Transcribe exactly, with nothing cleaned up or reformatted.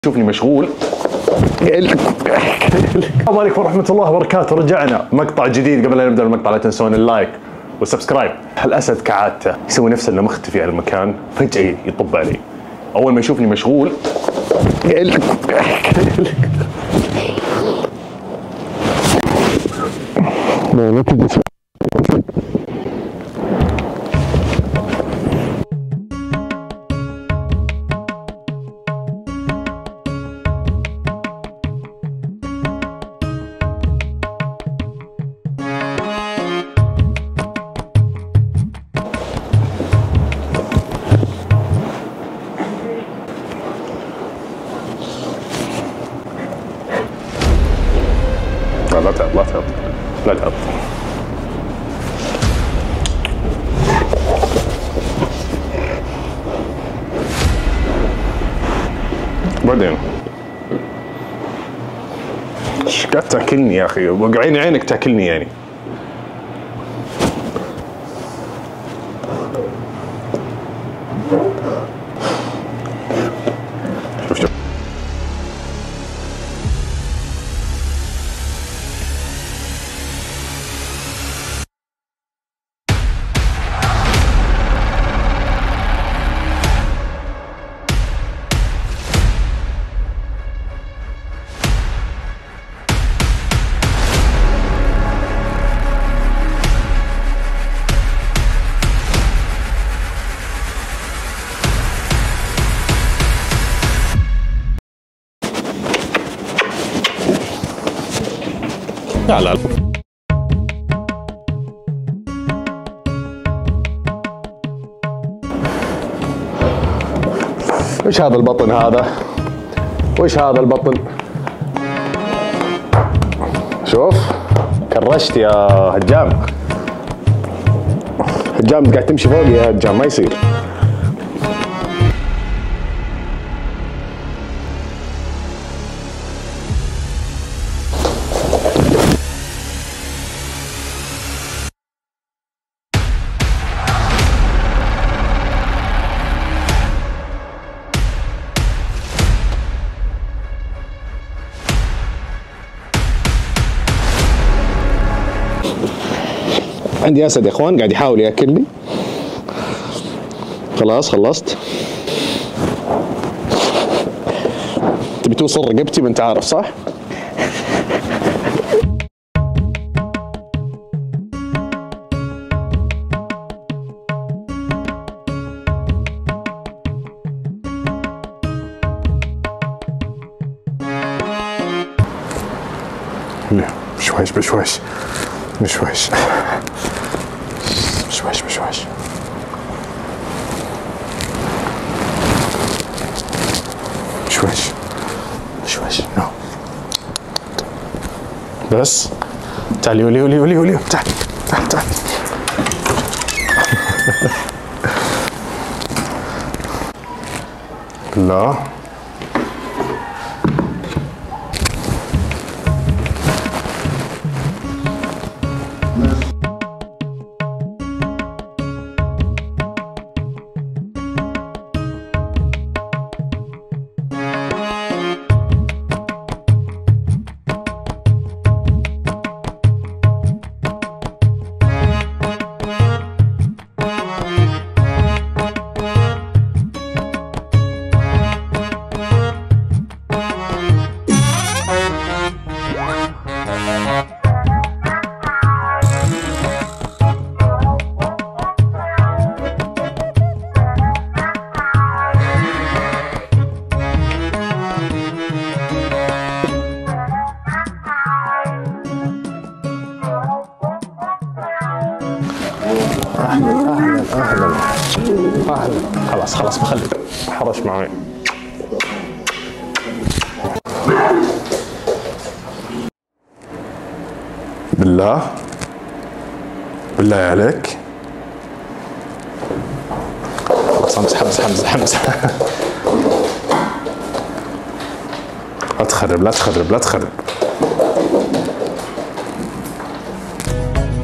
شوفني مشغول. السلام عليكم ورحمة الله وبركاته. رجعنا مقطع جديد. قبل لا نبدأ المقطع لا تنسون اللايك والسبسكرايب. الأسد كعادته يسوي نفسه انه مختفي على المكان، فجأة يطب علي. أول ما يشوفني مشغول لا تعب لا تعب لا تعب. بعدين ايش قاعد تاكلني يا اخي؟ وقعين عينك تاكلني يعني. شوف شوف لا لا وش هذا البطن هذا؟ وش هذا البطن؟ شوف كرشت يا هجام. هجام قاعد تمشي فوقي يا هجام، ما يصير. عندي اسد يا اخوان قاعد يحاول ياكلني. خلاص خلصت. تبي توصل رقبتي ما انت عارف صح؟ بشويش بشويش بشويش بشويش بشويش بشويش بشويش نو بس. تعالي ولي ولي ولي ولي تعال تعال تعال. لا اهلا اهلا اهلا اهلا. خلاص خلاص بخلي حرش معي. بالله بالله عليك. خلاص امس حمزه حمزه حمزه. لا تخرب لا تخرب لا تخرب.